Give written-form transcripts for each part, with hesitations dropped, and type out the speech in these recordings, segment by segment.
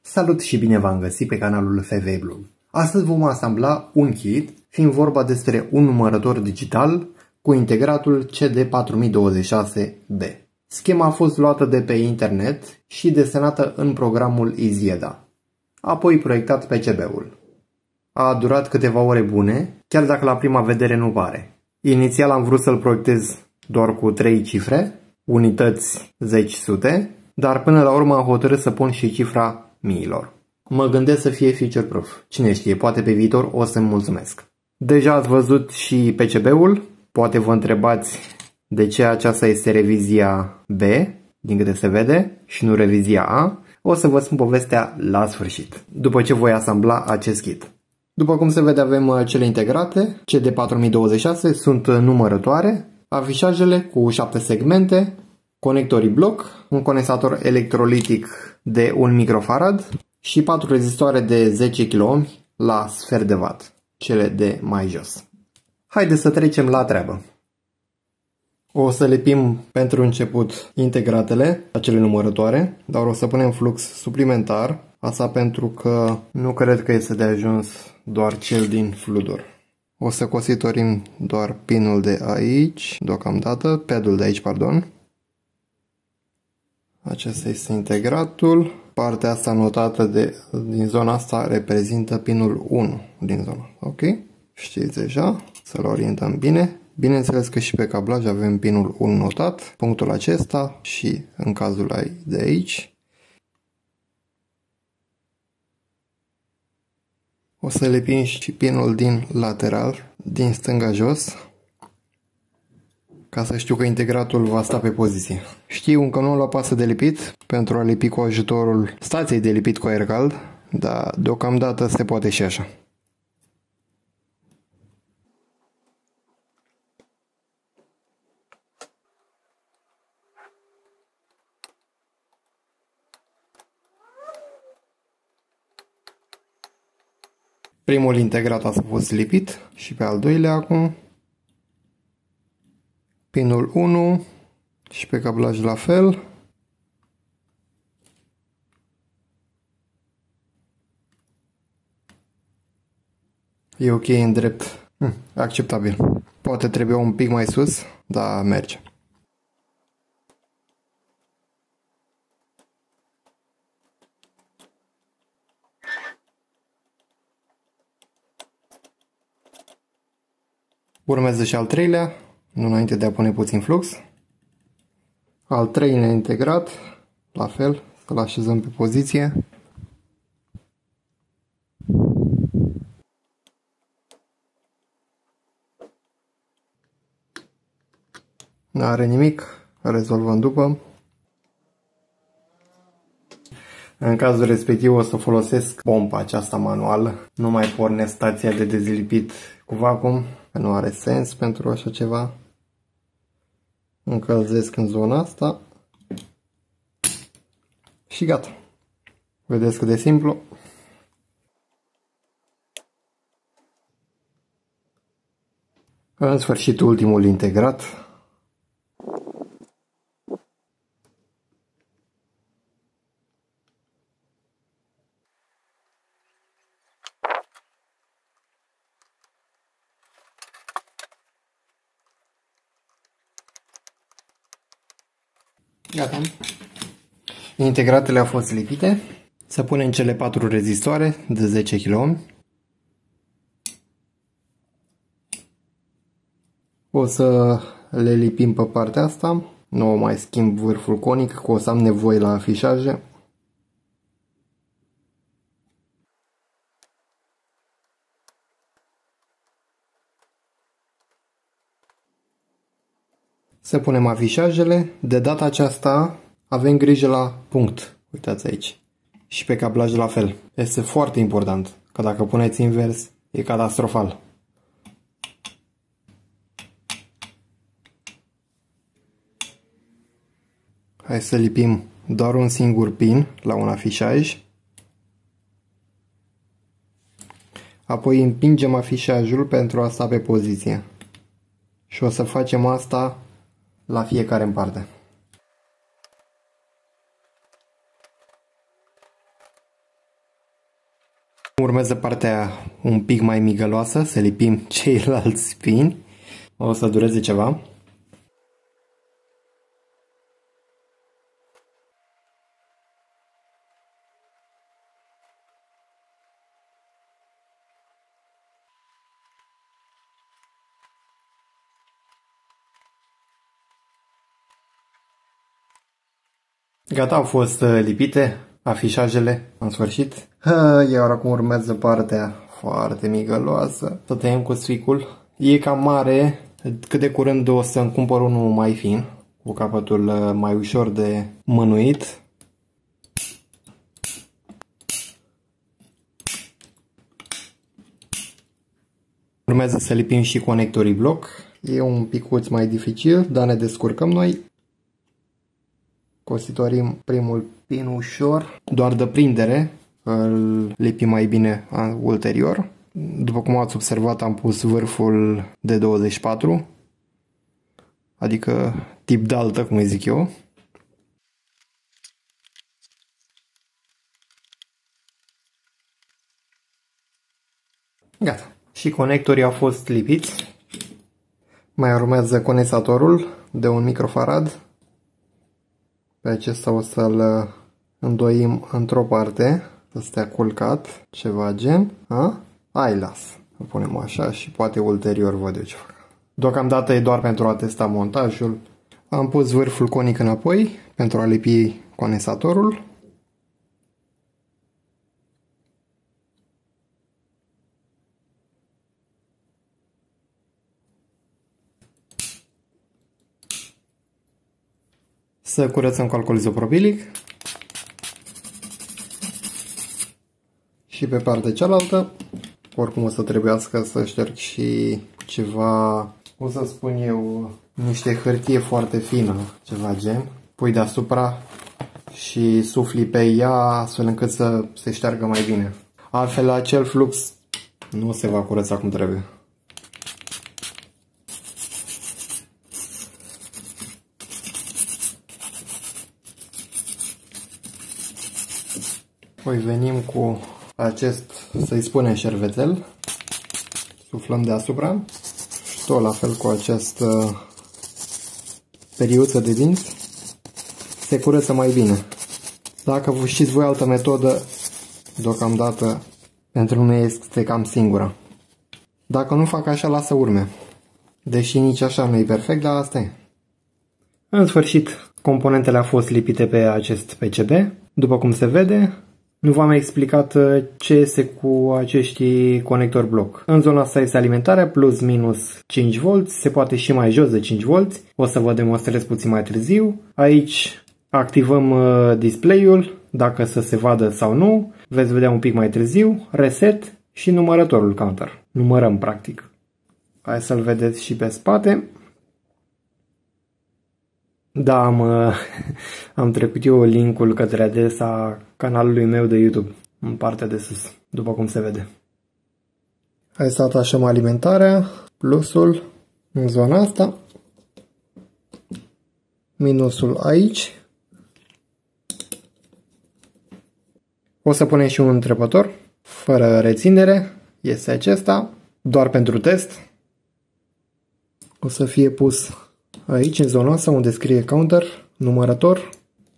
Salut și bine v-am găsit pe canalul FV Blog. Astăzi vom asambla un kit, fiind vorba despre un numărător digital cu integratul CD4026B. Schema a fost luată de pe internet și desenată în programul Izieda, apoi proiectat PCB-ul. A durat câteva ore bune, chiar dacă la prima vedere nu pare. Inițial am vrut să-l proiectez doar cu 3 cifre, unități zeci sute, dar până la urmă am hotărât să pun și cifra miilor. Mă gândesc să fie future-proof. Cine știe, poate pe viitor o să-mi mulțumesc. Deja ați văzut și PCB-ul. Poate vă întrebați de ce aceasta este revizia B, din câte se vede, și nu revizia A. O să vă spun povestea la sfârșit, după ce voi asambla acest kit. După cum se vede, avem cele integrate, CD4026, sunt numărătoare, afișajele cu 7 segmente, conectorii bloc, un condensator electrolitic de 1 microfarad și 4 rezistoare de 10 kΩ la sfert de watt, cele de mai jos. Haideți să trecem la treabă. O să lepim pentru început integratele, acele numărătoare, dar o să punem flux suplimentar, asta pentru că nu cred că este de ajuns doar cel din fludur. O să cositorim doar pinul de aici, deocamdată, padul de aici, pardon. Acesta este integratul. Partea asta notată din zona asta reprezintă pinul 1 din zona. Ok? Știți deja. Să-l orientăm bine. Bineînțeles că și pe cablaj avem pinul 1 notat, punctul acesta și în cazul de aici. O să lepim și pinul din lateral, din stânga jos, ca să știu că integratul va sta pe poziție. Știu încă nu am luat pasă de lipit pentru a lipi cu ajutorul stației de lipit cu aer cald, dar deocamdată se poate și așa. Primul integrat a fost lipit și pe al doilea acum. Pinul 1 și pe cablaj la fel. E ok în drept. Acceptabil. Poate trebuie un pic mai sus, dar merge. Urmează și al treilea, nu înainte de a pune puțin flux. Al treilea integrat, la fel, să-l așezăm pe poziție. Nu are nimic, rezolvăm după. În cazul respectiv o să folosesc pompa aceasta manuală. Nu mai pornesc stația de dezlipit cu vacuum, că nu are sens pentru așa ceva. Încălzesc în zona asta și gata. Vedeți cât de simplu. În sfârșit, ultimul integrat. Gata. Integratele au fost lipite. Să punem cele 4 rezistoare de 10 kΩ. O să le lipim pe partea asta. Nu o mai schimb vârful conic, că o să am nevoie la afișaje. Să punem afișajele. De data aceasta avem grijă la punct. Uitați aici. Și pe cablaj la fel. Este foarte important, că dacă puneți invers e catastrofal. Hai să lipim doar un singur pin la un afișaj. Apoi împingem afișajul pentru a sta pe poziție. Și o să facem asta la fiecare în parte. Urmează partea un pic mai migăloasă, să lipim ceilalți pini. O să dureze ceva. Gata, au fost lipite afișajele în sfârșit. Iar acum urmează partea foarte migăloasă. Să tăiem cu sficul. E cam mare. Cât de curând o să-mi cumpăr unul mai fin, cu capătul mai ușor de mânuit. Urmează să lipim și conectorii bloc. E un picuț mai dificil, dar ne descurcăm noi. Cositorim primul pin ușor, doar de prindere, îl lipim mai bine ulterior. După cum ați observat, am pus vârful de 24, adică tip daltă, cum îi zic eu. Gata. Și conectorii au fost lipiți. Mai urmează condensatorul de 1 microfarad. Pe acesta o să-l îndoim într-o parte, să stea culcat, ceva gen. Hai, las. Îl punem așa și poate ulterior văd eu ce fac. Deocamdată e doar pentru a testa montajul. Am pus vârful conic înapoi pentru a lipi condensatorul. Să curățăm cu alcool izopropilic. Și pe partea cealaltă, oricum o să trebuiască să șterg și ceva, o să spun eu, niște hârtie foarte fină, ceva gen. Pui deasupra și sufli pe ea astfel încât să se șteargă mai bine. Altfel acel flux nu se va curăța cum trebuie. Apoi venim cu acest, să-i spunem, șervețel, suflăm deasupra și tot la fel cu această periuță de dinți se curăță mai bine. Dacă vă știți voi altă metodă, deocamdată pentru mine este cam singura. Dacă nu fac așa, lasă urme. Deși nici așa nu e perfect, dar asta e. În sfârșit, componentele au fost lipite pe acest PCB. După cum se vede, nu v-am explicat ce este cu acești conectori bloc. În zona asta este alimentarea plus minus 5V, se poate și mai jos de 5V. O să vă demonstrez puțin mai târziu. Aici activăm display-ul, dacă să se vadă sau nu. Veți vedea un pic mai târziu. Reset și numărătorul counter. Numărăm practic. Hai să-l vedeți și pe spate. Da, am trecut eu linkul către adresa canalului meu de YouTube, în partea de sus, după cum se vede. Hai să atașăm alimentarea, plusul în zona asta, minusul aici. O să punem și un întrepător, fără reținere, este acesta, doar pentru test. O să fie pus aici, în zona asta, unde scrie counter, numărător.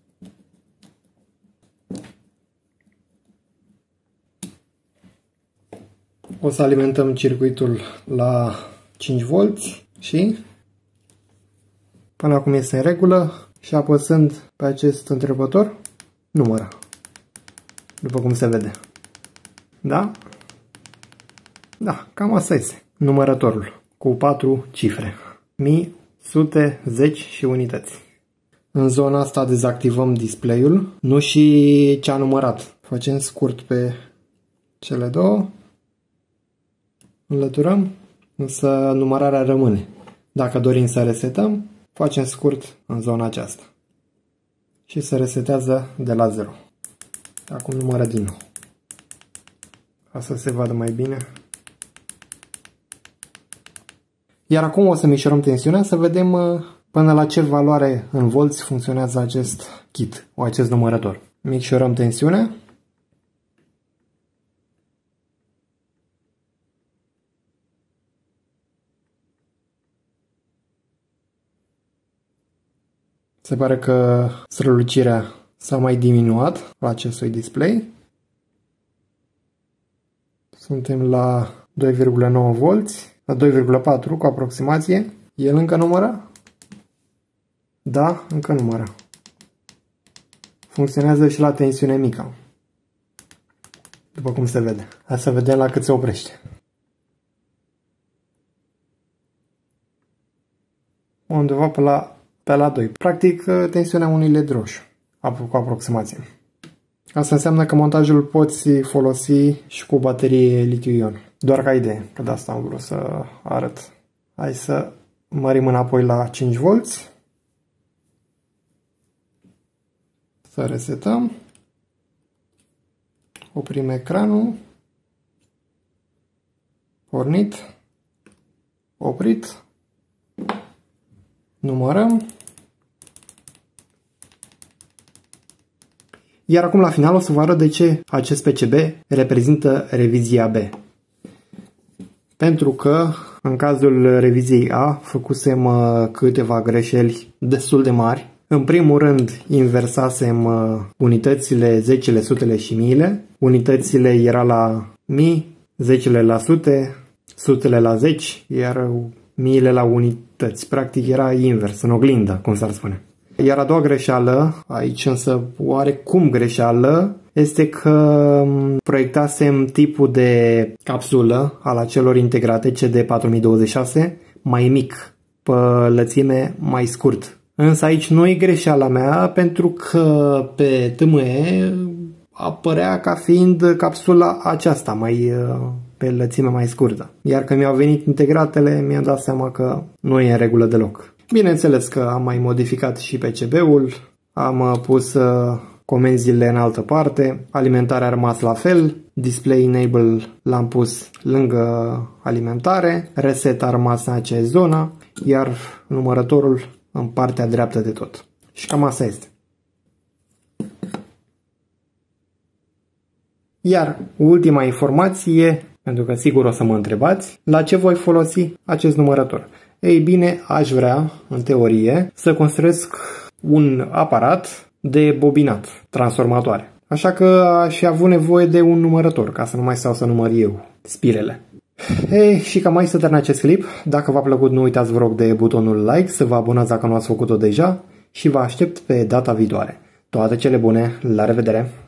O să alimentăm circuitul la 5V și până acum este în regulă și apăsând pe acest întrepător, numără. După cum se vede. Da? Da, cam asta este. Numărătorul cu 4 cifre. Mii, sute, zeci și unități. În zona asta dezactivăm display-ul, nu și ce a numărat. Facem scurt pe cele două. Înlăturăm, însă numărarea rămâne. Dacă dorim să resetăm, facem scurt în zona aceasta. Și se resetează de la 0. Acum numără din nou. Ca să se vadă mai bine. Iar acum o să micșorăm tensiunea să vedem până la ce valoare în volți funcționează acest kit, acest numărător. Micșorăm tensiunea. Se pare că strălucirea s-a mai diminuat la acestui display. Suntem la 2,9 volți, la 2,4 cu aproximație. El încă numără? Da, încă numără. Funcționează și la tensiune mică. După cum se vede. Hai să vedem la cât se oprește. Undeva pe la 2. Practic tensiunea unui LED roșu. Cu aproximație. Asta înseamnă că montajul poți folosi și cu baterie litiu-ion. Doar ca idee, că de asta am vrut să arăt. Hai să mărim înapoi la 5 volți. Să resetăm. Oprim ecranul. Pornit. Oprit. Numărăm. Iar acum la final o să vă arăt de ce acest PCB reprezintă revizia B. Pentru că în cazul reviziei A făcusem câteva greșeli destul de mari. În primul rând inversasem unitățile, zecile, sutele și miile. Unitățile era la mii, zecile la sute, sutele la zeci, iar miile la unități. Practic era invers, în oglindă, cum s-ar spune. Iar a doua greșeală, aici însă oarecum greșeală, este că proiectasem tipul de capsulă al acelor integrate CD4026 mai mic, pe lățime mai scurt. Însă aici nu e greșeala mea, pentru că pe TME apărea ca fiind capsula aceasta mai pe lățime mai scurtă. Iar când mi-au venit integratele, mi-am dat seama că nu e în regulă deloc. Bineînțeles că am mai modificat și PCB-ul, am pus comenzile în altă parte, alimentarea a rămas la fel, Display Enable l-am pus lângă alimentare, Reset a rămas în aceeași zonă, iar numărătorul în partea dreaptă de tot. Și cam asta este. Iar ultima informație, pentru că sigur o să mă întrebați, la ce voi folosi acest numărător? Ei bine, aș vrea, în teorie, să construiesc un aparat de bobinat, transformatoare. Așa că aș fi avut nevoie de un numărător, ca să nu mai stau să număr eu spirele. Ei, și cam aici să termin acest clip. Dacă v-a plăcut, nu uitați, vă rog, de butonul like, să vă abonați dacă nu ați făcut-o deja și vă aștept pe data viitoare. Toate cele bune, la revedere!